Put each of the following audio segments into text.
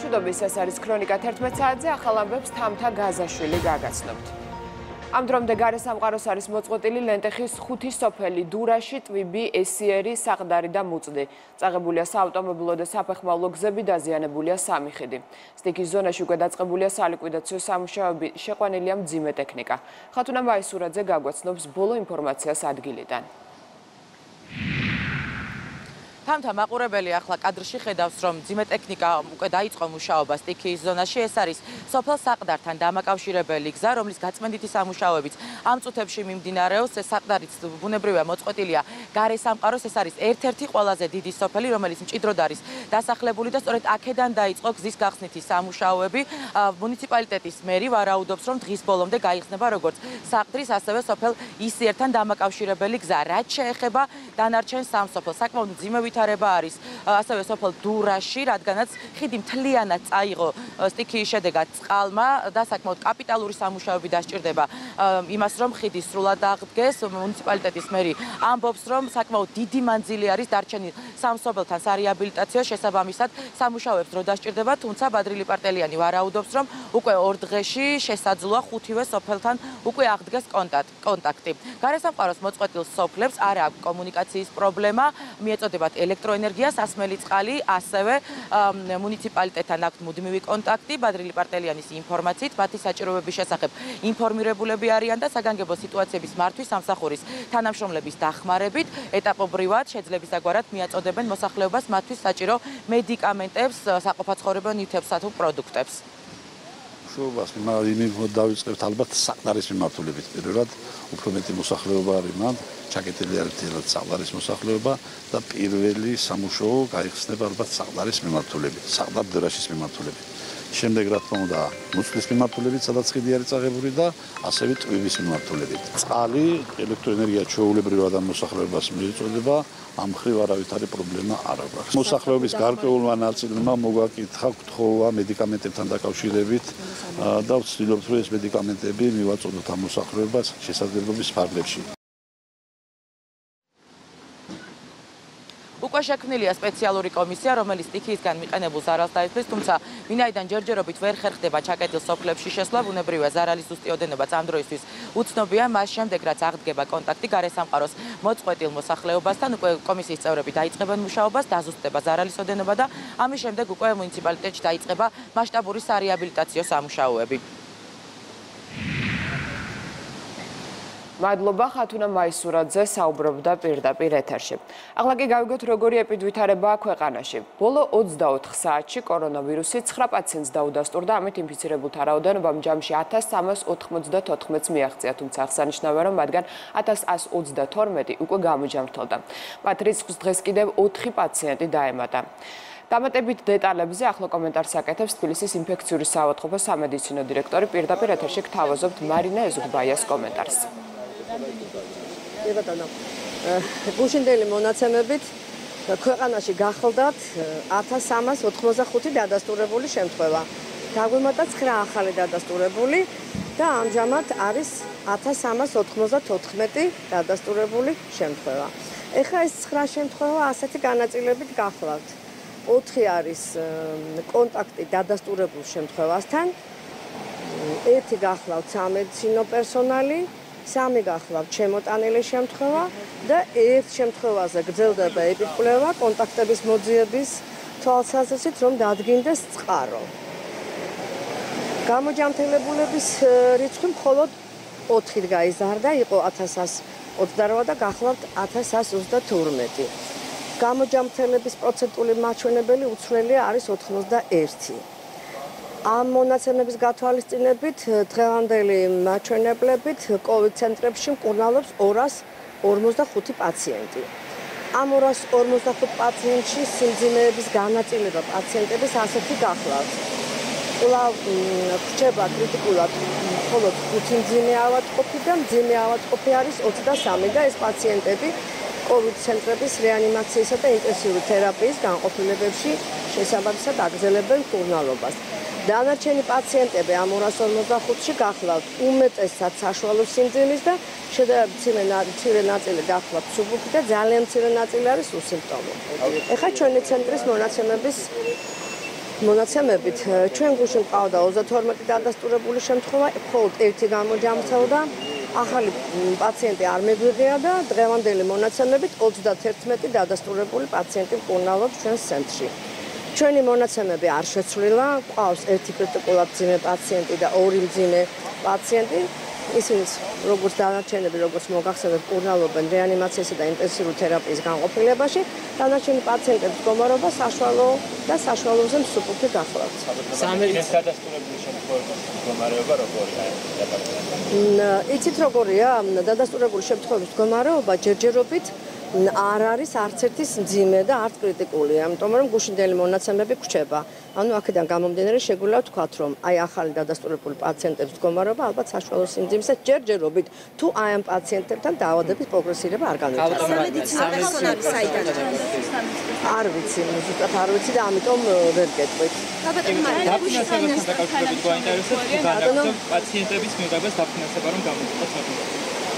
მშვიდობის, ეს არის ქრონიკა 11 საათზე, ახალ ამბებს თამთა გაზაშვილი გაგაცნობთ. ამ დრომდე გარესამყაროს არის მოწყვეტილი ლენტეხის 5 სოფელი დურაში, ტვიბი, ესიერი, საყდარი და მუწდი. წაღებულია საავტომობილო და საფეხმავლო გზები, დაზიანებულია 3 ხიდი. სტიქის ზონაში უკვე დაწყებულია სალიკვიდაციო სამუშაოები, შეყვანილია მძიმე ტექნიკა. ხათუნა მაისურაძე გაგვაცნობს ბოლო ინფორმაციას ადგილიდან. თამთა მაყურებელი ახლა კადრში ხედავს, რომ მძიმე ტექნიკა უკვე დაიწყო მუშაობა სტიქიის ზონაში. ეს არის სოფელ საყდართან დამაკავშირებელი გზა, რომლის გაწმენდითი სამუშაოებიც ამ წუთებში მიმდინარეობს. ეს საყდარიც ბუნებრივია მოწყვეტილია გარესამყაროს. ეს არის ერთ-ერთი ყველაზე დიდი სოფელი, რომელიც მჭიდროდ არის დასახლებული და სწორედ აქედან დაიწყო გზის გახსნითი სამუშაოები. მუნიციპალიტეტის მერი ვარაუდობს, რომ დღის ბოლომდე გაიხსნება როგორც საყდრის, ასევე სოფელ ისიერთან დამაკავშირებელი გზა. რაც შეეხება დანარჩენ სამ სოფელს, საკმაოდ მძიმე ვითარება არის ასევე სოფელ დურაში, რადგანაც ხიდი მთლიანად წაიღო სტიქიის შედეგად წყალმა და საკმაოდ კაპიტალური სამუშაოები დასჭირდება იმას, რომ ხიდი სრულად აღდგეს. მუნიციპალიტეტის მერი ამბობს, რომ საკმაოდ დიდი მანძილი არის დარჩენილ სამ სოფელთან სარეაბილიტაციო, შესაბამისად სამუშაოებს დრო დასჭირდება, თუმცა ბადრილი პარტელიანი ვარაუდობს, რომ უკვე 2 დღეში შესაძლოა 5-ვე სოფელთან უკვე აღდგეს კონტაქტი. გარესამყაროს მოწყვეტილ სოფლებს არ აქვს კომუნიკაციის პრობლემა, მიეწოდებათ ელექტროენერგია, სასმელი წყალი, ასევე მუნიციპალიტეტთან აქვთ მუდმივი კონტაქტი. ბადრილი პარტელიანის ინფორმაციით, მათი საჭიროების შესახებ ინფორმირებულები არიან და საგანგებო სიტუაციების მართვის სამსახურის თანამშრომლების დახმარებით ეტაპობრივად შეძლებისაგვარად მიაწოდებენ მოსახლეობას მათთვის საჭირო მედიკამენტებს, საყოფაცხოვრებო ნივთებსა თუ პროდუქტებს. მუშაობას დავიწყებთ ალბათ საყდარის მიმართულებით. პირველად უფრო მეტი მოსახლეობა არის მან, ჩაკეტილი არის საყდარის მოსახლეობა და პირველი სამუშაო გაიხსნება ალბათ საყდარის მიმართულებით, საყდარ დერაშის მიმართულებით. შემდეგ რა თქმა უნდა მუწლის მიმართულებით, სადაც ხიდი არის წაღებული და ასევე ტვიბის მიმართულებით. წყალი, ელექტროენერგია ჩვეულებრივად ამ მოსახლეობას მიეწოდება, ამ ხრივ არავითარი პრობლემა არ აქვს. მოსახლეობის გარკვეულმა ნაწილმა მოგვაკითხა გთხოვა მედიკამენტებთან დაკავშირებით და ვცდილობთ, რომ ეს მედიკამენტები მივაწოდოთ ამ მოსახლეობას შესაძლებლობის ფარგლებში. უკვე შექმნილია სპეციალური კომისია, რომელიც სტიქიისგან მიყენებულ ზარალს დაისმის, თუმცა ვინაიდან ჯერჯერობით ვერ ხერხდება ჩაკეტილ სოფლებში შესვლა, ბუნებრივია ზარალის ზუსტი ოდენობაც ამ დროისთვის უცნობია. მას შემდეგ, რაც აღდგება კონტაქტი გარესამყაროს მოწყვეტილ მოსახლეობასთან, უკვე კომისიის წევრები დაიწყებენ მუშაობას, დაზუსტდება ზარალის ოდენობა და ამის შემდეგ უკვე მუნიციპალიტეტში დაიწყება მასშტაბური სარეაბილიტაციო სამუშაოები. მადლობა ხათუნა მაისურაძე საუბრობდა პირდაპირ ეთერში. ახლა კი გავიგოთ, როგორი ეპიდვითარებაა ქვეყანაში. ბოლო 24 საათში კორონავირუსი 9 პაციენტს დაუდასტურდა, ამით ინფიცირებულთა რაოდენობამ ჯამში 1394-ს მიაღწია, თუმცა აღსანიშნავია, რომ მათგან 1132 უკვე გამოჯამრთელდა. მათ რისკს დღეს კიდევ 4 პაციენტი დაემატა. დამატებით დეტალებზე ახლა კომენტარს აკეთებს თბილისის ინფექციური საავადმყოფო სამედიცინო დირექტორი. პირდაპირ ეთერში გთავაზობთ მარინა ეზღუბაიას კომენტარს. გუშინდელი მონაცემებით ქვეყანაში გახლდათ 1385 დადასტურებული შემთხვევა. გაგვიმატა 9 ახალი დადასტურებული და ამჟამად არის 1394 დადასტურებული შემთხვევა. ეხლა ეს 9 შემთხვევა ასეთი განაწილებით გახლავთ. 4 არის კონტაქტი დადასტურებულ შემთხვევასთან, 1 გახლავთ სამედიცინო პერსონალი, 3 გახლავთ შემოტანილი შემთხვევა და 1 შემთხვევაზე გრძელდება ეპიკვლევა კონტაქტების მოძიების თვალსაზრისით, რომ დადგინდეს წყარო. გამოჯამრთელებულების რიცხვი მხოლოდ 4-ით გაიზარდა, იყო 1128 და გახლავთ 1132. გამოჯამრთელების პროცენტული მაჩვენებელი უცვლელია არის 81. ამ მონაცემების გათვალისწინებით დღევანდელი მაჩვენებლებით COVID ცენტრებში მკურნალობს 245 პაციენტი. ამ 245 პაციენტში სიმძიმეების განაწილება პაციენტების ასეთი გახლავთ. კვლავ რჩება კრიტიკულად მხოლოდ 5 მძიმე ავადმყოფი და მძიმე ავადმყოფი არის 23 და ეს პაციენტები COVID ცენტრების რეანიმაციისა და ინტენსიური თერაპიის განყოფილებებში შესაბამისად აგრძელებენ მკურნალობას. დანარჩენი პაციენტები ამ 245-ში გახლავთ უმეტესად საშუალო სიმძიმის და შედარებით მცირე ნაწილი გახლავთ სუბუქი და ძალიან მცირე ნაწილი არის უსიმპტომო. ეხლა ჩვენი ცენტრის მონაცემების მონაცემებით ჩვენ გუშინ ყავდა 32 დადასტურებული შემთხვევა, მხოლოდ ერთი გამოჯამწევდა. ახალი პაციენტი არ მეგვიღია და დღევანდელი მონაცემებით 31 დადასტურებული პაციენტი მკურნალობს ჩვენს ცენტრში. ჩვენი მონაცემები არ შეცვლილა, ყავს ერთი კრიტიკულად მძიმე პაციენტი და ორი მძიმე პაციენტი. ისინი როგორც დანარჩენები, როგორც მოგახსენებთ, მკურნალობენ რეანიმაციისა და ინტენსიური თერაპიის განყოფილებაში. დანარჩენი პაციენტების მდგომარეობა საშუალო და საშუალოზე მსუბუქი გახლავთ. სამედიცინო დადასტურებული შემთხვევების მდგომარეობა როგორია? იცით როგორია? დადასტურებული შემთხვევების მდგომარეობა ჯერჯერობით არ არის არც ერთის მძიმე და არც კრიტიკულია, იმიტომ რომ გუშინდელი მონაცემები გვჩება. ანუ აქედან გამომდინარე შეგვიძლია ვთქვათ, რომ აი ახალი დადასტურებული პაციენტების მდგომარეობა ალბათ საშუალო სიმძიმისა ჯერჯერობით თუ აი ამ პაციენტებთან დაავადების პროგრესირება არ განვითარდება. სამედიცინო პერსონალი საიდან ჭამს? არ ვიცი, ზუსტად არ ვიცი და ამიტომ ვერ გეტყვით. დაფინანსებასთან დაკავშირებით გვაინტერესებს თუ განაგრძობ პაციენტების მიღებას დაფინანსება რომ გამოიყენოს საკუთარ.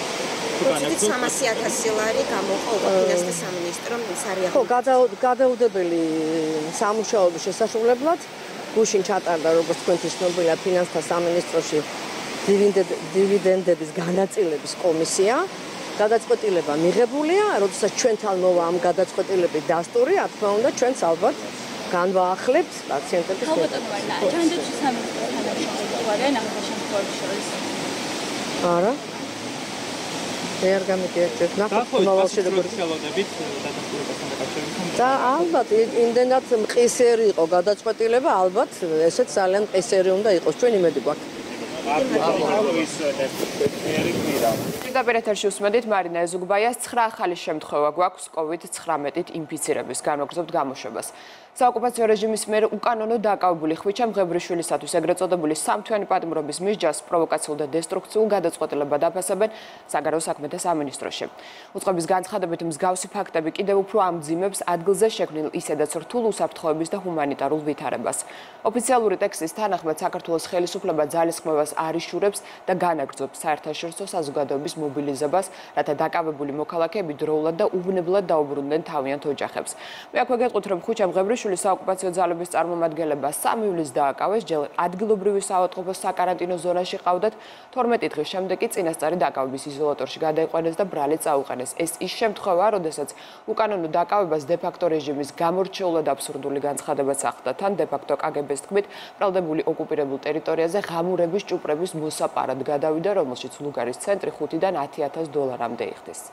300,000 ლარი გამოყო ფინანსთა სამინისტრომ სარიახო. ხო, გადაუდებელი სამუშაოების შესასრულებლად გუშინ ჩატარდა როგორც თქვენთვის ცნობილია ფინანსთა სამინისტროში დივიდენდების განაწილების კომისია. გადაწყვეტილება მიღებულია, როდესაც ჩვენთან მოვა ამ გადაწყვეტილების დასტური, რა თქმა უნდა, ჩვენც ალბათ განვაახლებთ პაციენტების მიღებას. ჯანდაცვის სამინისტროსთან შეგუარიან ამ შემთხვევებში შორის. არა. არ გამიგიათ, ნახოთ მოვალში როგორ სპეციალობებით დადასტურებასთან დაკავშირებით. და ალბათ იმდენად მყისერი იყო გადაწყვეტილება, ალბათ ესეც ძალიან მყისერი უნდა იყოს. ჩვენ იმედი გვაქვს. პირდაპირ ეთერში უსმენთ მარინა ეზუგბაიას 9 ახალი შემთხვევა გვაქვს COVID-19 ინფიცირების განმგრძობთ გამოშვებას. საოკუპაციო რეჟიმის მიერ უკანონო დაკავებული ხვიჩა მღებრიშვილისათვის ეგრეთ წოდებული სამთვიანი პატიმრობის მისჯას პროვოკაციულ და დესტრუქციულ გადაწყვეტილება დაფასებენ საგარეო საქმეთა სამინისტროში. უწყების განცხადებით მსგავსი ფაქტები კიდევ უფრო ამძიმებს ადგილზე შექმნილ ისედაც რთულ უსაფრთხოების და ჰუმანიტარულ ვითარებას. ოფიციალური ტექსტის თანახმად საქართველოს ხელისუფლება ძალისხმევას არ იშურებს და განაგრძობს საერთაშორისო საზოგადოების მობილიზებას, რათა დაკავებული მოქალაქეები დროულად და უბნებლად დაუბრუნდნენ თავიანთ ოჯახებს. მე აქვე გეტყვით, რომ ხვიჩა მღებრიშვილის საოკუპაციო ძალების წარმომადგენლებას 3 ივლისს დააკავეს, ჯერ ადგილობრივი საავადმყოფოს საკარანტინო ზონაში ყავდათ, 12 დღის შემდეგ კი წინასწარი დაკავების იზოლატორში გადაიყვანეს და ბრალი წაუყენეს. ეს ის შემთხვევაა, როდესაც უკანონო დაკავებას დე-ფაქტო რეჟიმის გამორჩეულად აბსურდული განცხადებაც ახლდა. თან დე-ფაქტო კგბ-ს თქმით, ბრალდებული ოკუპირებულ ტერიტორიაზე ღამურების ჭუპრების მოსაპარად გადავიდა, რომელშიც ლუგარის ცენტრი 5-დან 10,000 დოლარამდე იხდის.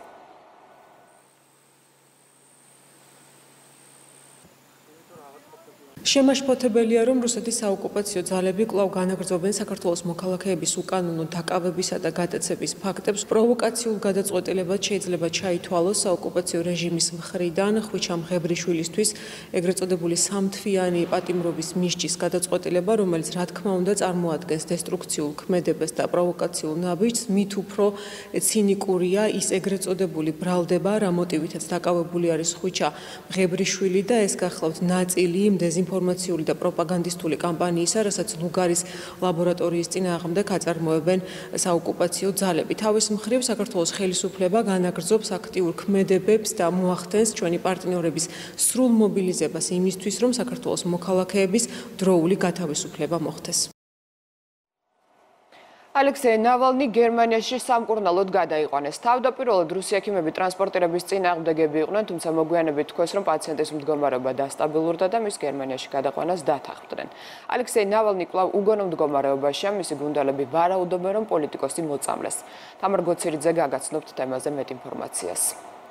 შემაშფოთებელია, რომ რუსეთის საოკუპაციო ძალები კვლავ განაგრძობენ საქართველოს მოქალაქეების უკანონო დაკავებისა და გადაცემის ფაქტებს. პროვოკაციულ გადაწყვეტილებად შეიძლება ჩაითვალოს საოკუპაციო რეჟიმის მხრიდან ხვიჩა მღებრიშვილისთვის ეგრეთ წოდებული სამთვიანი პატიმრობის მისჯის გადაწყვეტილება, რომელიც რა თქმა უნდა წარმოადგენს დესტრუქციულ ქმედებას და პროვოკაციულ ნაბიჯს, მით უფრო ცინიკურია ის ეგრეთ წოდებული ბრალდება, რა მოტივითაც დაკავებული არის ხვიჩა მღებრიშვილი და ეს გახლავთ ნაწილი დეზინფორმაციული და პროპაგანდისტული კამპანიისა, რასაც ლუგარის ლაბორატორიის წინააღმდეგ აწარმოებენ საოკუპაციო ძალები. თავის მხრივ საქართველოს ხელისუფლება განაგრძობს აქტიურ ქმედებებს და მოახდენს ჩვენი პარტნიორების სრულ მობილიზებას იმისთვის, რომ საქართველოს მოქალაქეების დროული გათავისუფლება მოხდეს. ალექსეი ნავალნი გერმანიაში სამკურნალოდ გადაიყვანეს. თავდაპირველად რუსი ექიმები ტრანსპორტირების წინააღმდეგები იყვნენ, თუმცა მოგვიანებით თქვეს, რომ პაციენტის მდგომარეობა დასტაბილურდა და მის გერმანიაში გადაყვანას დათანხმდნენ. ალექსეი ნავალნი კვლავ უგონო მდგომარეობაშია, მისი გუნდელები ვარაუდობენ, რომ პოლიტიკოსი მოწამლეს. თამარ გოცირიძე გაგაცნობთ თემაზე მეტ ინფორმაციას.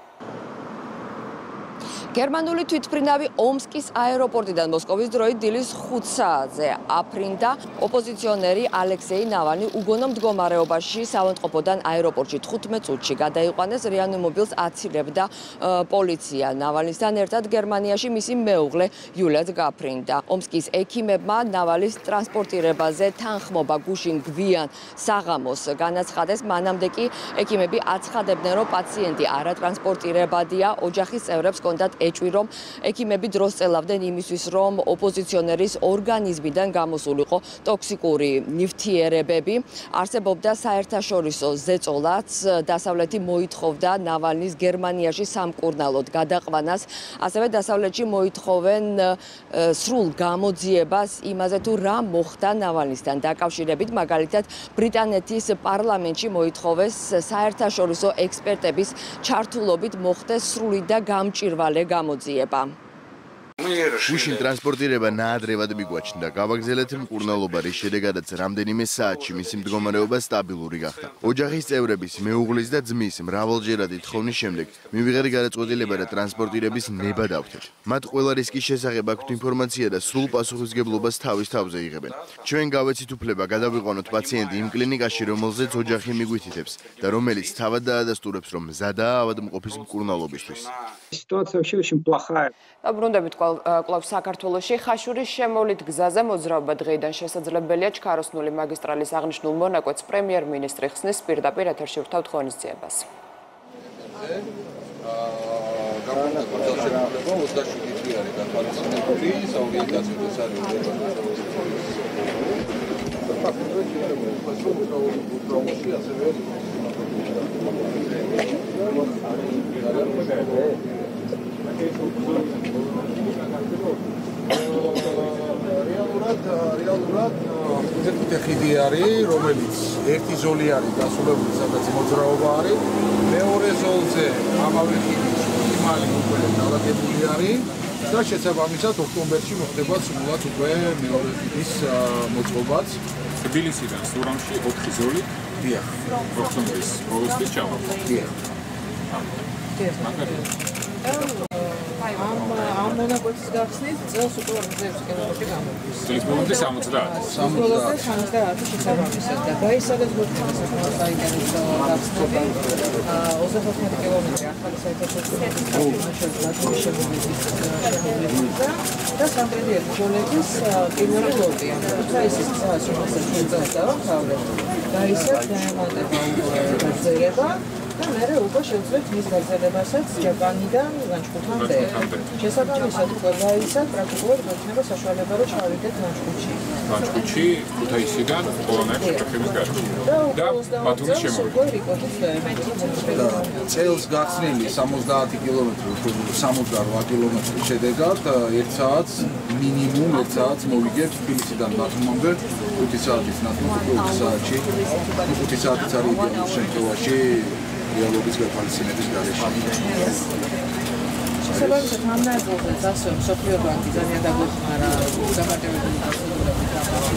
გერმანული თვითმფრინავი ომსკის აეროპორტიდან მოსკოვის დროით დილის 5 საათზე აფრინდა ოპოზიციონერი ალექსეი ნავალნი უგონო მდგომარეობაში საავადმყოფოდან აეროპორტში 15 წუთში გადაიყვანეს, რეანიმობილს აცილებდა პოლიცია. ნავალნისთან ერთად გერმანიაში მისი მეუღლე იულიაც გაფრინდა. ომსკის ექიმებმა ნავალნის ტრანსპორტირებაზე თანხმობა გუშინ გვიან საღამოს განაცხადეს, მანამდე კი ექიმები აცხადებდნენ, რომ პაციენტი არატრანსპორტირებადია, ოჯახის წევრებს ჰქონდათ ეჭვი, რომ ექიმები დროს წელავდნენ იმისთვის, რომ ოპოზიციონერის ორგანიზმიდან გამოსულიყო ტოქსიკური ნივთიერებები. არსებობდა საერთაშორისო ზეწოლაც, დასავლეთი მოითხოვდა ნავალნის გერმანიაში სამკურნალოდ გადაყვანას, ასევე დასავლეთში მოითხოვენ სრულ გამოძიებას იმაზე თუ რა მოხდა ნავალნისთან დაკავშირებით, მაგალითად ბრიტანეთის პარლამენტში მოითხოვეს საერთაშორისო ექსპერტების ჩართულობით მოხდეს სრული და გამჭირვალე გამოძიება. გუშინ ტრანსპორტირება ნაადრევად მიგვაჩნდა. გავაგზავნეთ მკურნალობა, რის შედეგადაც რამდენიმე საათში მისი მდგომარეობა სტაბილური გახდა. ოჯახის წევრების, მეუღლის და ძმის მრავალჯერადი თხოვნის შემდეგ მივიღეთ გადაწყვეტილება და ტრანსპორტირების ნება დავთეთ. მათ ყველა რისკის შესახებ აქვთ ინფორმაცია და სრულ პასუხისმგებლობას თავის თავზე იღებენ. ჩვენ გავეცით უფლება გადავიყვანოთ პაციენტი იმ კლინიკაში, რომელზეც ოჯახი მიგვითითებს და რომელიც თავად დაადასტურებს, რომ მზადაა ავადმყოფის მკურნალობისთვის. Ситуация вообще очень плохая. Დაბრუნდებით კვლავ საქართველოში ხაშურის შემოვლით გზაზე მოძრაობა დღეიდან შესაძლებელია ჩქაროსნული მაგისტრალის აღნიშნულ მონაკვეთს პრემიერ-მინისტრი ხსნის პირდაპირ ეთერში ვრთავთ ღონისძიებას. რეალურად ხიდი არის, რომელიც ერთი ზოლი არის დასრულებული, სადაც მოძრაობა არის, მეორე ზოლზე ამავე ხიდის იმალი უკვე დალაგებული არის და შესაბამისად ოქტომბერში მოხდება სრულად უკვე მეორე ხიდის მოწყობაც. თბილისიდან სურამში 4 ზოლი. დიახ. ოქტომბრის ბოლოსთვის ჩავა. დიახ. ამ მონაკვეთის გახსნით წელს უკვე 40 კილომეტრი გამოდის. წლის ბოლომდე 70. 70 შესაბამისად და გაისადეთ მოთხოვნას საინტერესო გახსნები 35 კილომეტრი ახალი საერთაშორისო და სამტრედიების ზოლების პირველი ლოტი. თუმცა ისიც წელს რომელსაც შეძლებდა რომ თავად გაისად დაემატება უკვე გაზრება და მერე უკვე შევძლებთ მის გაზრდებასაც ჯაპანიდან ლანჩხუთამდე. შესაბამისად უკვე გაისად პრაქტიკულად მოიქნება საშუალება რომ ჩავიდეთ ლანჩხუთში. ლანჩხუთში ქუთაისიდან პოლონეთში შეხვედრის გარშემო და ბათუმის შემოვლით. წელს გახსნილი 70 კილომეტრი, 68 კილომეტრის შედეგად 1 საათს მინიმუმ 1 საათს მოვიგებთ თბილისიდან ბათუმამდე 5 საათის ნაცვლად 5 საათში 5 საათიც არის იდეალურ შემთხვევაში რეალობის გათვალისწინების გარეშე. შესაბამისად ამ ნაწილზეც ასევე მსოფლიო ბანკი ძალიან დაგვეხმარა გამარტივებული პროცედურებით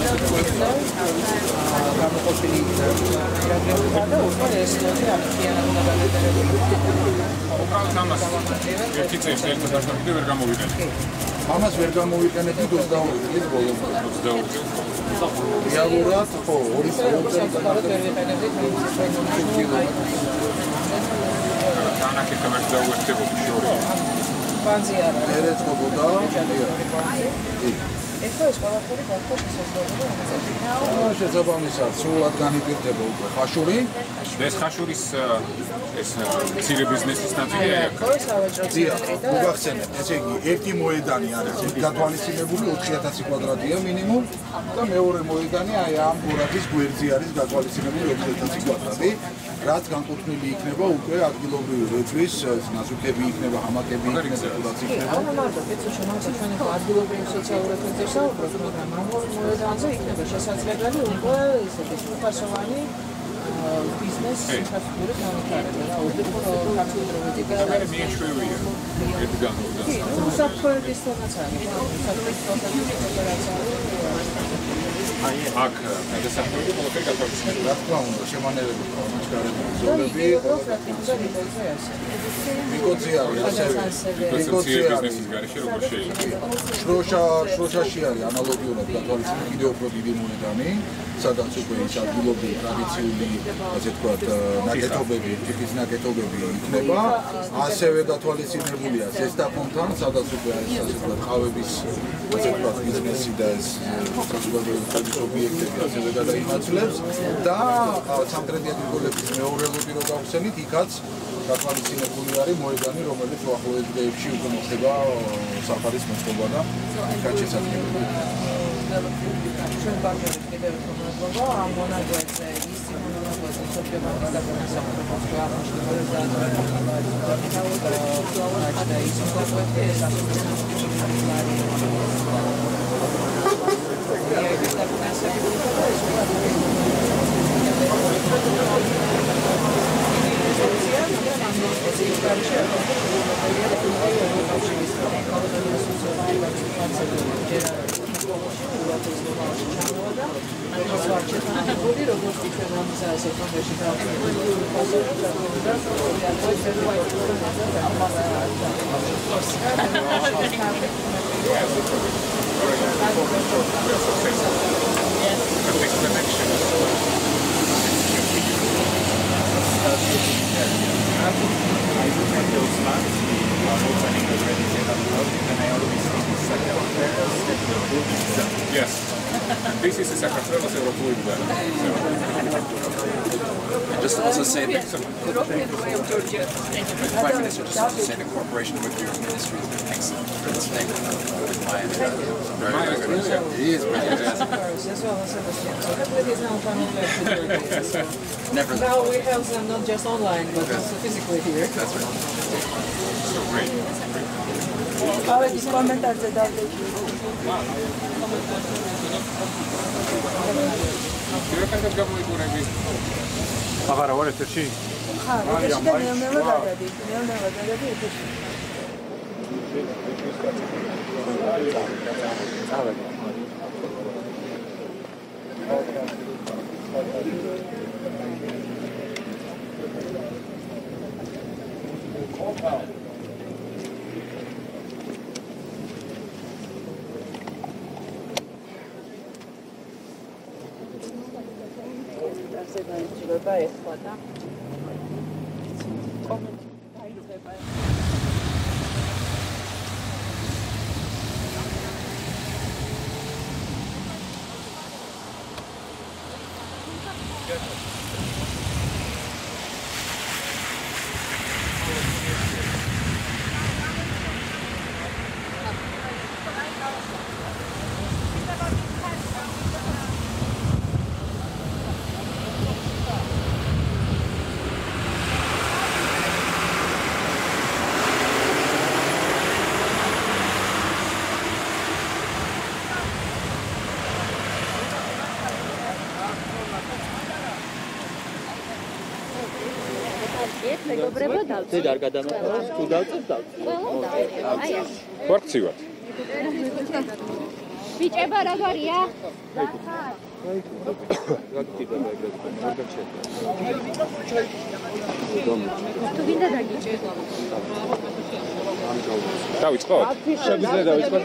გამოყოფილი რეგულირება და უკვე ეს ლოტი აქციანად უნდა გადაეტანებოდეს. უბრალოდ ამას ერთი წელი ერთადერთი ვერ გამოვიყენეთ. ამას ვერ გამოვიყენებთ 22 წლის ბოლომდე. 22 წელი. რეალურად ხო 2 წელი ვერ ვიყენებდით იმის თანაკეთ გამარჯვებულები შორე. ბანზი არა. ერეწყობოდა. ეხლა ეს ყველაფერი გახდა შესაძლებელი. შესაბამისად, სრულად განაპირდება უკვე ხაშური. ეს ხაშურის ეს მცირე ბიზნესის ნაწილია აქ. მოგახსენებთ, ესე იგი, ერთი მოედანი არის გათვალისწინებული 4000 კვადრატია მინიმუმ და მეორე მოედანი აი ამ გორაკის გვერდზე არის გათვალისწინებული 4000 კვადრატი. რაც განკუთვნილი იქნება უკვე ადგილობრივი რეწვის ნაზუქები იქნება, ჰამაკები იქნება, რაც იქნება. ანუ მარტო კეცო შემოაჩვენე ჩვენ ადგილობრივი სოციალური ეფექტებს საუბრობთ, მაგრამ ამ მოედანზე იქნება შესაძლებელი უკვე ისეთი სრულფასოვანი ბიზნეს ინფრასტრუქტურის განვითარება და ქართული პროვინცია. მიეშვევია. ეს განვითარება. უსაფრთხოებისთანაც არის. უსაფრთხოების ოპერაცია. აქ გადასახადები ყველაფერი გათვალისწინებია. რა თქმა უნდა, შემანერები ხომჩქარები ზოლები. მიკოცია ბიზნესის გარეშე როგორ შეიძლება. შროშაში არის ანალოგიურად გათვალისწინებული კიდევ უფრო დიდი მოედანი, სადაც უკვე ის ადგილობრივი ტრადიციული, ასე ვთქვათ, ნაკეთობები, თიხის ნაკეთობები იქნება. ასევე გათვალისწინებულია ზესტაფონთან, სადაც უკვე არის ასე ვთქვათ, ყავების, ასე ვთქვათ, ბიზნესი და ეს საზოგადოებრივი ობიექტები ასევე გადაინაცვლებს და სამტრედიანი გოლების მეორე ლოტი რო გავხსენით, იქაც გათვალისწინებული არის მოედანი, რომელიც უახლოეს დღეებში უკვე მოხდება საფარის მოწყობა და იქაც შესაძლებელია. ჩვენ პარტნიორებს კიდევ ერთხელ მადლობა ამ მონაკვეთზე ის მონაკვეთი სოფიო ბანკის დაფინანსების საფრთხეს Yes. This is a Secretariat of Just also say that Prime Minister just also say the cooperation with your ministry has been excellent. It's very good. He is Never. Now we have them not just online, but also physically here. That's right. So great. აღარა ვარ ეთერში? ხარ, ეთერში და ნელ-ნელა გადადი. ზედ არ გადამაყენებს თუ დავწევ ვარქცივად. ბიჭება როგორია? თუ გინდა დაგიჭირდა. დავიწყოთ? შეგვიძლია დავიწყოთ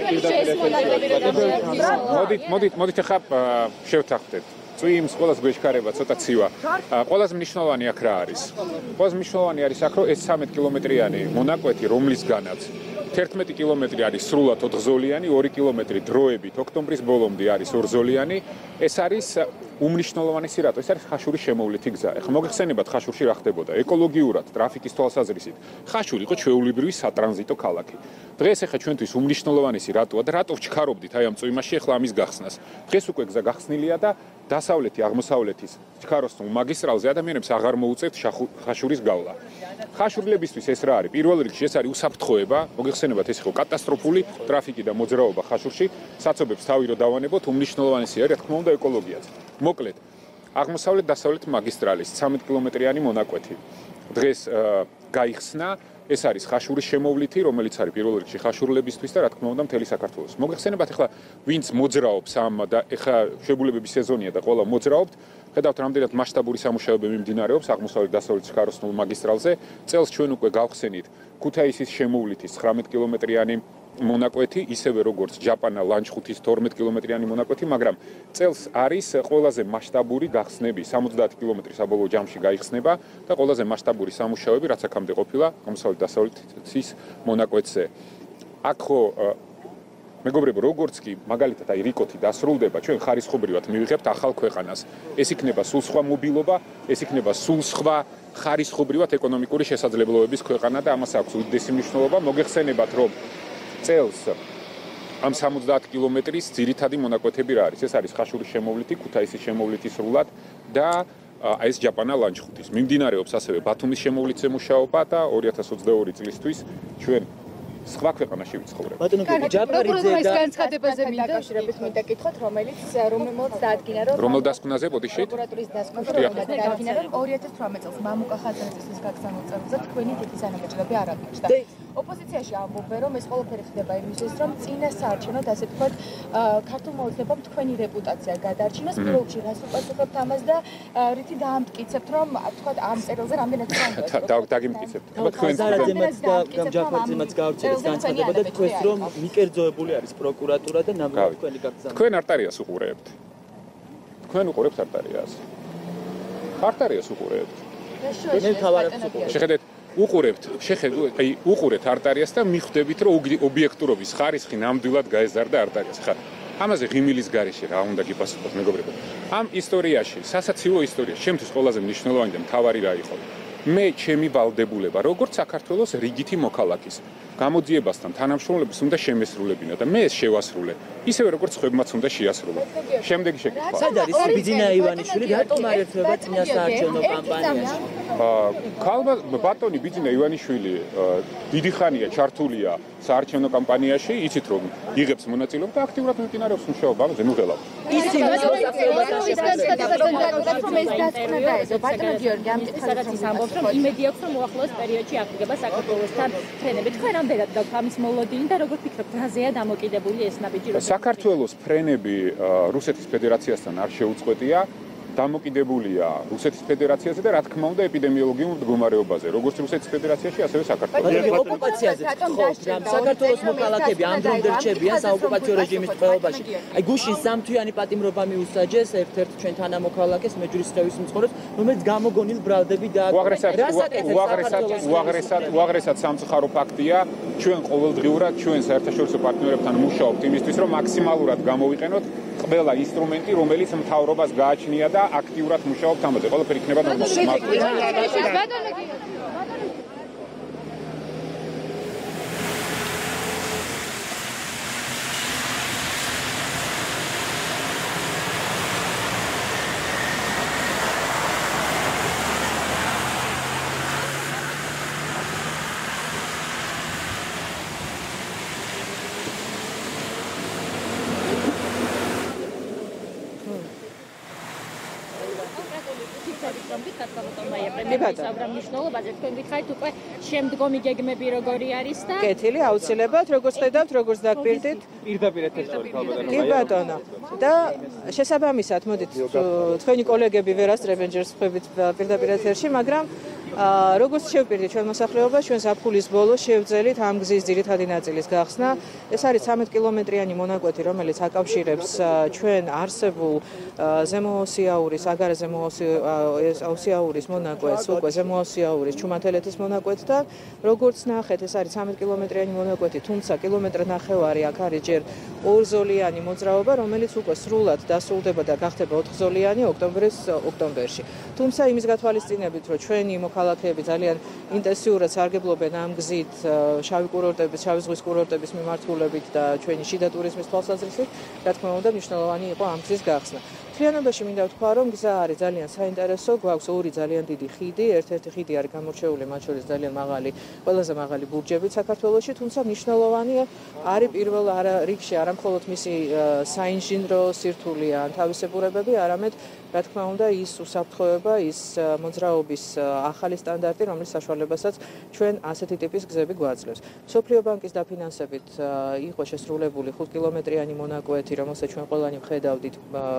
პირდაპირ. მოდით ახლა შევთანხმდეთ. წვიმს ყველას გვეშქარება ცოტა ცივა. ყველაზე მნიშვნელოვანი აქ რა არის? ყველაზე მნიშვნელოვანი არის აქ რომ ეს 13 კილომეტრიანი მონაკვეთი რომლისგანაც 11 კილომეტრი არის სრულად 4-ზოლიანი, 2 კილომეტრი დროებით ოქტომბრის ბოლომდე არის 2-ზოლიანი. ეს არის უმნიშვნელოვანესი რატო? ეს არის ხაშურის შემოვლითი გზა. ეხლა მოგეხსენებათ ხაშურში რა ხდებოდა? ეკოლოგიურად, ტრაფიკის თვალსაზრისით. ხაშური იყო ჩვეულებრივი სატრანზიტო ქალაქი. დღეს ეხლა ჩვენთვის უმნიშვნელოვანესი რატოა და რატო ვჩქარობდით აი ამ წვიმაში ეხლა ამის გახსნას? დღეს უკვე გზა გახსნილია და დასავლეთი აღმოსავლეთის ჩქაროსნულ მაგისტრალზე ადამიანებს აღარ მოუწევთ ხაშურის გავლა. ხაშურლებისთვის ეს რა არის? პირველ რიგში ეს არის უსაფრთხოება, მოგეხსენებათ ეს იყო კატასტროფული ტრაფიკი და მოძრაობა ხაშურში, საცობებს თავი რო დავანებოთ, უმნიშვნელოვანესი არის რა თქმა უნდა ეკოლოგიაც. მოკლედ, აღმოსავლეთ-დასავლეთ მაგისტრალის 13 კილომეტრიანი მონაკვეთი დღეს გაიხსნა. ეს არის ხაშურის შემოვლითი, რომელიც არის პირველ რიგში ხაშურლებისთვის და რა თქმა უნდა მთელი საქართველოს. მოგეხსენებათ ახლა ვინც მოძრაობს ამ და ახლა შებულებების სეზონია და ყველა მოძრაობთ, ხედავთ რამდენად მასშტაბური სამუშაოები მიმდინარეობს აღმოსავლეთ-დასავლეთ ჩქაროსნულ მაგისტრალზე. წელს ჩვენ უკვე გავხსენით ქუთაისის შემოვლითის 19 კილომეტრიანი მონაკვეთი, ისევე როგორც ჯაპანა ლანჩხუთის 12 კილომეტრიანი მონაკვეთი, მაგრამ წელს არის ყველაზე მასშტაბური გახსნები, 70 კილომეტრი საბოლოო ჯამში გაიხსნება და ყველაზე მასშტაბური სამუშაოები, რაც აქამდე ყოფილა აღმოსავლეთ-დასავლეთის მონაკვეთზე. აქ ხო მეგობრებო, როგორც კი მაგალითად აი რიკოთი დასრულდება, ჩვენ ხარისხობრივად მივიღებთ ახალ ქვეყანას. ეს იქნება სულ სხვა მობილობა, ეს იქნება სულ სხვა ხარისხობრივად ეკონომიკური შესაძლებლობების ქვეყანა და ამას აქვს უდიდესი მნიშვნელობა. მოგეხსენებათ, რომ წელს ამ 70 კილომეტრის ძირითადი მონაკვეთები რა არის? ეს არის ხაშურის შემოვლითი, ქუთაისის შემოვლითი სრულად და ეს ჯაპანა ლანჩხუთის. მიმდინარეობს ასევე ბათუმის შემოვლითზე მუშაობა და 2022 წლისთვის ჩვენ სხვა ქვეყანაში ვიცხოვრებ. ბატონო ჯაპარიძე და განცხადებაზე დაკავშირებით მინდა კითხოთ, რომელიც დაადგინა, რომ რომელ დასკვნაზე ბოდიშით? პროკურატურის დასკვნაზე დაადგინა, რომ 2018 წელს მამუკა ხაზაძის გაგზავნილ წელზე თქვენი თითის ანაბეჭდები არ აღიჭდა. ოპოზიციაში ამბობენ, რომ ეს ყველაფერი ხდება იმისთვის, რომ წინა საარჩევნოდ, ასე ვთქვათ, ქართულ მოძებნებამ თქვენი რეპუტაცია გადარჩინოს, პირველში რას უპასუხებთ ამას და რითი დაამტკიცებთ, რომ ვთქვათ, ამ წერილზე რამდენად დაგიმტკიცებთ. ხაზარაძემაც და გამჯაფარძემაც გავრცელეს განცხადება და თქვენს რომ მიკერძოებული არის პროკურატურა და ნამდვილად თქვენი გაგზავნა. თქვენ არტარიას უყურებთ. თქვენ უყურებთ არტარიას. არტარიას უყურებთ. მე თავარებს უყურებ. შეხედეთ უყურებთ არტარიას და მიხვდებით, რომ ობიექტურობის ხარისხი ნამდვილად გაეზარდა არტარიას. ხა ამაზე ღიმილის გარეშე რა უნდა გიპასუხოთ, მეგობრებო. ამ ისტორიაში, სასაცილო ისტორიაში, ჩემთვის ყველაზე მნიშვნელოვანი და მთავარი რა იყო? მე ჩემი ვალდებულება, როგორც საქართველოს რიგითი მოქალაქის, გამოძიებასთან თანამშრომლებს უნდა შემესრულებინა და მე ეს შევასრულე. ისევე როგორც ხვებმაც უნდა შეასრულონ. შემდეგი შეკითხვა. სად არის ბიძინა ივანიშვილი, რატომ არ ერთვება წინა საარჩევნო კამპანიაში? ბატონი ბიძინა ივანიშვილი დიდი ხანია ჩართულია საარჩევნო კამპანიაში, იცით რომ იღებს მონაწილეობა და აქტიურად მიმდინარეობს მუშაობა, ამაზე ნუ ღელავ. რომ იმედი აქვს, რომ უახლოეს პერიოდში აღდგება საქართველოსთან ფრენები. თქვენ რამდენად გაქვთ ამის მოლოდინი და როგორ ფიქრობთ, რაზეა დამოკიდებული ეს ნაბიჯი? საქართველოს ფრენები რუსეთის ფედერაციასთან არ შეუწყვეტია, დამოკიდებულია რუსეთის ფედერაციაზე და რა თქმა უნდა ეპიდემიოლოგიურ მდგომარეობაზე, როგორც რუსეთის ფედერაციაში, ასევე საქართველოს. ოკუპაციაზე თხოვთ, რომ საქართველოს მოქალაქეები ამ დრომდე რჩებიან საოკუპაციო რეჟიმის ტყვეობაში. აი გუშინ სამთვიანი პატიმრობა მიუსაჯეს ერთ-ერთ ჩვენ თანამოქალაქეს მეჯვრისხევის მცხოვრებს, რომელიც გამოგონილ ბრალდები და უაღრესად სამწუხარო ფაქტია, ჩვენ ყოველდღიურად ჩვენ საერთაშორისო პარტნიორებთან მუშაობთ იმისთვის, რომ მაქსიმალურად გამოვიყენოთ ყველა ინსტრუმენტი, რომელიც მთავრობას გააჩნია და აქტიურად მუშაობთ ამაზე. ყველაფერი იქნება ნორმალური. მნიშვნელობაზე თქვენ გითხარით უკვე შემდგომი გეგმები როგორი არის და კეთილი აუცილებლად როგორც ხედავთ როგორც დაგპირდით პირდაპირ ეთერში ალბათ კი ბატონო და შესაბამისად მოდით თქვენი კოლეგები ვერ ასწრებენ ჯერ ხებით პირდაპირ ეთერში მაგრამ როგორც შევპირდით ჩვენ მოსახლეობას ჩვენ ზაფხულის ბოლოს შევძელით ამ გზის ძირითადი ნაწილის გახსნა ეს არის 13 კილომეტრიანი მონაკვეთი რომელიც აკავშირებს ჩვენ არსებულ ზემოოსიაურის აგარე ზემოოსიაურის მონაკვეთს უკვე ზემოოსიაურის ჩუმათელეთის მონაკვეთთან როგორც ნახეთ ეს არის 13 კილომეტრიანი მონაკვეთი თუმცა კილომეტრ ნახევარი აქ არის ჯერ ორზოლიანი მოძრაობა რომელიც უკვე სრულად დასრულდება და გახდება 4ზოლიანი ოქტომბერში თუმცა იმის გათვალისწინებით რომ ჩვენი მოქალაქეები ძალიან ინტენსიურად სარგებლობენ ამ გზით შავი კურორტების, შავი ზღვის კურორტების მიმართულებით და ჩვენი შიდა ტურიზმის თვალსაზრისით, რა თქმა უნდა, მნიშვნელოვანი იყო ამ გზის გახსნა. მთლიანობაში მინდა ვთქვა, რომ გზა არის ძალიან საინტერესო, გვაქვს ორი ძალიან დიდი ხიდი, ერთ-ერთი ხიდი არის გამორჩეული, მათ შორის ძალიან მაღალი, ყველაზე მაღალი ბურჯებით საქართველოში, თუმცა მნიშვნელოვანია არის პირველ რიგში არა მხოლოდ მისი საინჟინრო სირთულე ან თავისებურებები, არამედ რა თქმა უნდა ის უსაფრთხოება, ის მოძრაობის ახალი სტანდარტი, რომლის საშუალებასაც ჩვენ ასეთი ტიპის გზები გვაძლევს. სოფლიო ბანკის დაფინანსებით იყო შესრულებული 5 კილომეტრიანი მონაკვეთი, რომელსაც ჩვენ ყველანი ვხედავდით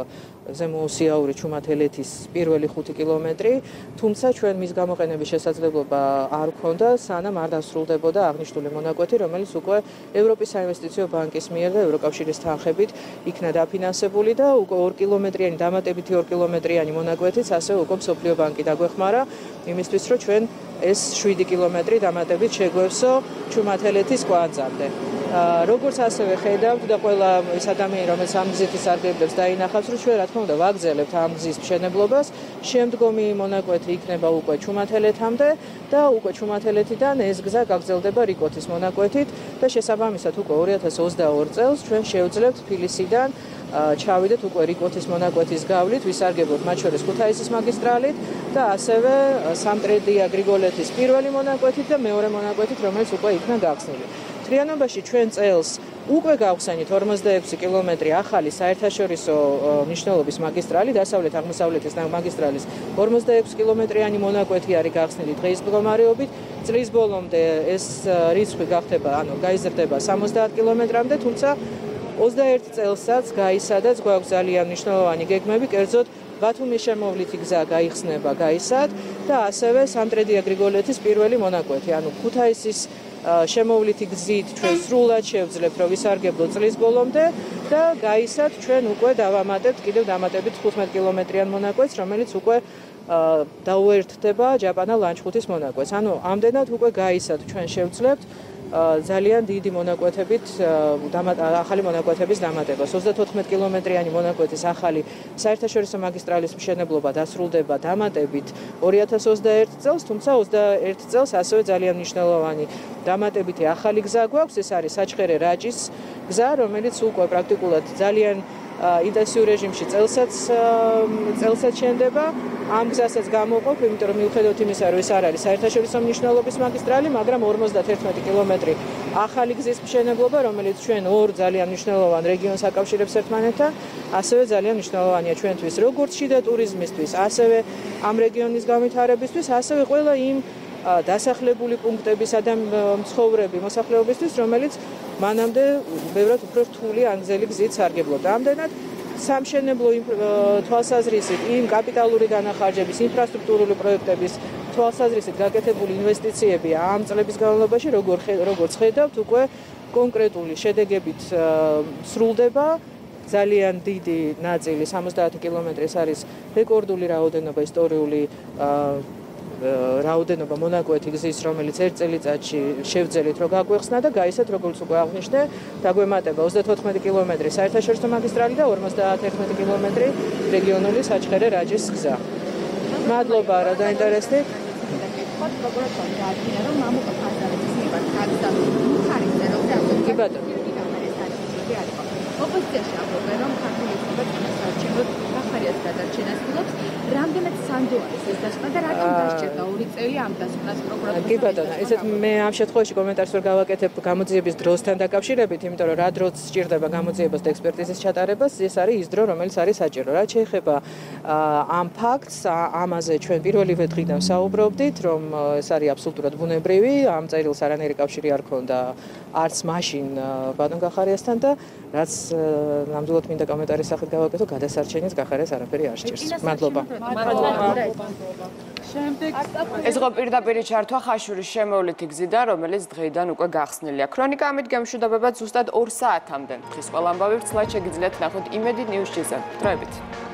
ზემოოსიაური ჩუმათელეთის პირველი 5 კილომეტრი, თუმცა ჩვენ მის გამოყენების შესაძლებლობა არ გვქონდა, სანამ არ დასრულდებოდა აღნიშნული მონაკვეთი, რომელიც უკვე ევროპის საინვესტიციო ბანკის მიერ და ევროკავშირის თანხებით იქნა დაფინანსებული და უკვე 2 კილომეტრიანი დამატებითი 2 კილომეტრიანი მონაკვეთიც ასევე უკვე სოფლიო ბანკი დაგვეხმარა იმისთვის, რომ ჩვენ ეს 7 კილომეტრი დამატებით შეგვევსო ჩუმათელეთის კვანძამდე. როგორც ასევე ხედავთ და ყველა ის ადამიანი, რომელიც ამ გზით ისარგებლებს, დაინახავს, რომ ჩვენ რა თქმა უნდა ვაგრძელებთ ამ გზის მშენებლობას. შემდგომი მონაკვეთი იქნება უკვე ჩუმათელეთამდე და უკვე ჩუმათელეთიდან ეს გზა გაგრძელდება რიკოთის მონაკვეთით და შესაბამისად უკვე 2022 წელს ჩვენ შევძლებთ თბილისიდან ჩავიდეთ უკვე რიკოთის მონაკვეთის გავლით, ვისარგებლოთ მათ შორის ქუთაისის მაგისტრალით და ასევე სამტრედია გრიგოლეთის პირველი მონაკვეთით და მეორე მონაკვეთით, რომელიც უკვე იქნა გახსნილი. მთლიანობაში ჩვენ წელს უკვე გავხსენით 46 კილომეტრი ახალი საერთაშორისო მნიშვნელობის მაგისტრალი, დასავლეთ-აღმოსავლეთის მაგისტრალის 46 კილომეტრიანი მონაკვეთი არის გახსნილი დღის მდგომარეობით. წლის ბოლომდე ეს რიცხვი გახდება, გაიზრდება 70 კილომეტრამდე, თუმცა 21 წელსაც გაისადაც გვაქვს ძალიან მნიშვნელოვანი გეგმები, კერძოდ ბათუმის შემოვლითი გზა გაიხსნება გაისად და ასევე სამტრედია გრიგოლეთის პირველი მონაკვეთი, ქუთაისის შემოვლითი გზით ჩვენ სრულად შევძლებთ, რომ ვისარგებლოთ წლის ბოლომდე და გაისად ჩვენ უკვე დავამატებთ კიდევ დამატებით 15 კილომეტრიან მონაკვეთს, რომელიც უკვე დაუერთდება ჯაპანა-ლანჩხუთის მონაკვეთს. ამდენად უკვე გაისად ჩვენ შევძლებთ ძალიან დიდი მონაკვეთებით ახალი მონაკვეთების დამატებას. 34 კილომეტრიანი მონაკვეთის ახალი საერთაშორისო მაგისტრალის მშენებლობა დასრულდება დამატებით 2021 წელს, თუმცა 21 წელს ასევე ძალიან მნიშვნელოვანი დამატებითი ახალი გზა გვაქვს, ეს არის საჩხერე-რაჭის გზა, რომელიც უკვე პრაქტიკულად ძალიან ინტენსიურ რეჟიმში წელსაც შენდება. ამ გზასაც გამოვყოფ, იმიტომ რომ მიუხედავად იმისა, რომ ეს არ არის საერთაშორისო მნიშვნელობის მაგისტრალი, მაგრამ 51 კილომეტრი ახალი გზის მშენებლობა, რომელიც ჩვენ ორ ძალიან მნიშვნელოვან რეგიონს აკავშირებს ერთმანეთთან, ასევე ძალიან მნიშვნელოვანია ჩვენთვის, როგორც შიდა ტურიზმისთვის, ასევე ამ რეგიონის განვითარებისთვის, ასევე ყველა იმ დასახლებული პუნქტების მცხოვრები მოსახლეობისთვის, რომელიც მანამდე ბევრად უფრო რთული ანგზელი გზით სარგებლობდა. ამდენად სამშენებლო თვალსაზრისით, იმ კაპიტალური დანახარჯების, ინფრასტრუქტურული პროექტების თვალსაზრისით გაკეთებული ინვესტიციები ამ წლების განმავლობაში, როგორც ხედავთ, უკვე კონკრეტული შედეგებით სრულდება. ძალიან დიდი ნაწილი, 70 კილომეტრის არის რეკორდული რაოდენობა, ისტორიული რაოდენობა მონაკვეთი გზის, რომელიც ერთ წელიწადში შევძელით, რომ გაგვეხსნა და გაისად, როგორც უკვე აღნიშნე, დაგვემატება 34 კილომეტრი საერთაშორისო მაგისტრალი და 51 კილომეტრი რეგიონული საჩხერე-რაჭის გზა. მადლობა რა დაინტერესდით. კი ბატონო. ოპოზიციაში ამბობენ, რომ ქართული ოცნება წინასაარჩევნოდ გახარიას გადარჩენას ცდილობს. რამდენად სანდო არის ეს დასკვნა და რატომ დასჭირდა 2 წელი ამ დასკვნას პროკურატურას? კი ბატონო, ესეთ მე ამ შემთხვევაში კომენტარს ვერ გავაკეთებ გამოძიების დროსთან დაკავშირებით, იმიტომ რომ რა დროც სჭირდება გამოძიებას და ექსპერტიზის ჩატარებას, ეს არის ის დრო, რომელიც არის საჭირო. რაც შეეხება ამ ფაქტს, ამაზე ჩვენ პირველივე დღიდან საუბრობდით, რომ ეს არის აბსოლუტურად ბუნებრივი, ამ წერილს არანაირი კავშირი არ ქონდა არც მაშინ ბატონ გახარიასთან და რაც ნამდვილად მინდა კომენტარის სახით გავაკეთო, გადასარჩენის გახარიას არაფერი არ სჭირს. მადლობა. ეს იყო პირდაპირ ჩართვა ხაშურის შემოვლითი გზიდან, რომელიც დღეიდან უკვე გახსნილია. ქრონიკა ამით გემშვიდობებად ზუსტად 2 საათამდე. დღის ყველა ამბავი ვრცლად შეგიძლიათ ნახოთ Imedi News-ზე. დროებით.